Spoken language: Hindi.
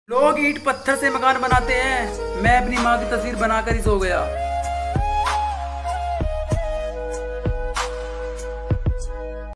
लोग ईंट पत्थर से मकान बनाते हैं, मैं अपनी माँ की तस्वीर बनाकर ही सो गया।